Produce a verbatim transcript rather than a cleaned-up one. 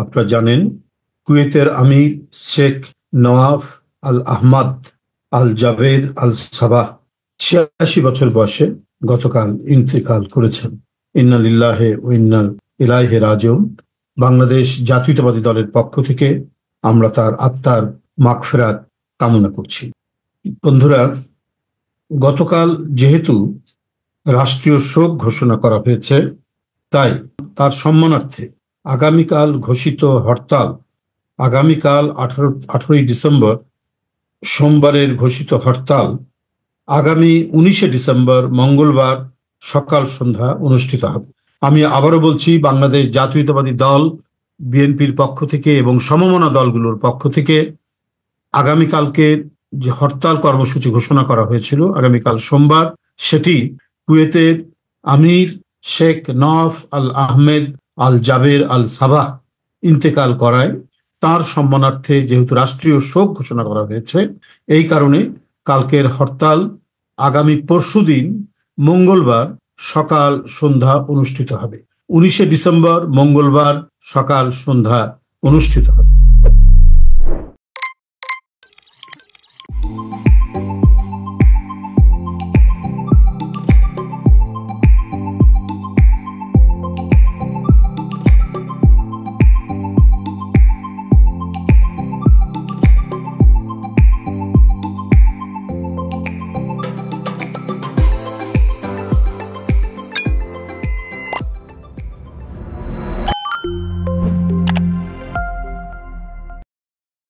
আপনারা জানেন কুয়েতের আমির শেখ Nawaf al Ahmad al Jaber al Sabah ছিয়াশি বছর বয়সে গতকাল ইন্তেকাল করেছেন। ইন্না লিল্লাহি ওয়া ইন্না ইলাইহি রাজিউন। বাংলাদেশ জাতীয়তাবাদী দলের পক্ষ থেকে আমরা তার আত্মার মাগফিরাত কামনা করছি। বন্ধুরা, গতকাল যেহেতু রাষ্ট্রীয় শোক ঘোষণা করা হয়েছে, তাই তার সম্মানার্থে আগামীকাল ঘোষিত হরতাল, আগামীকাল আঠারো আঠারোই ডিসেম্বর সোমবারের ঘোষিত হরতাল আগামী উনিশে ডিসেম্বর মঙ্গলবার সকাল সন্ধ্যা অনুষ্ঠিত হবে। আমি আবারও বলছি, বাংলাদেশ জাতীয়তাবাদী দল বিএনপির পক্ষ থেকে এবং সমমনা দলগুলোর পক্ষ থেকে আগামীকালকে যে হরতাল কর্মসূচি ঘোষণা করা হয়েছিল আগামীকাল সোমবার, সেটি কুয়েতের আমির শেখ Nawaf al Ahmed al Jaber al Sabah ইন্তেকাল করায় তার সম্মানার্থে যেহেতু রাষ্ট্রীয় শোক ঘোষণা করা হয়েছে, এই কারণে কালকের হরতাল আগামী পরশুদিন মঙ্গলবার সকাল সন্ধ্যা অনুষ্ঠিত হবে। উনিশে ডিসেম্বর মঙ্গলবার সকাল সন্ধ্যা অনুষ্ঠিত হবে।